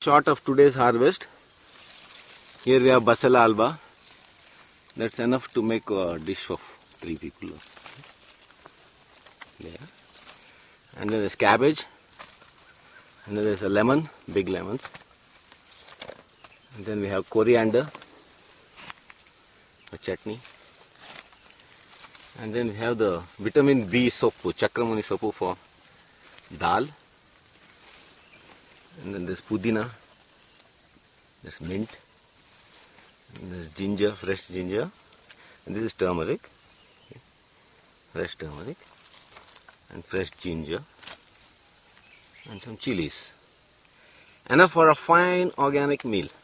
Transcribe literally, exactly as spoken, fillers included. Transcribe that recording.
Short of today's harvest. Here we have basala alba. That's enough to make a dish of three people. Yeah. And then there's cabbage. And then there's a lemon, big lemons. And then we have coriander, a chutney. And then we have the vitamin B soppu, Chakramuni soppu for dal. And then there's pudina, there's mint, and there's ginger, fresh ginger. And this is turmeric, okay. Fresh turmeric, and fresh ginger, and some chilies. Enough for a fine organic meal.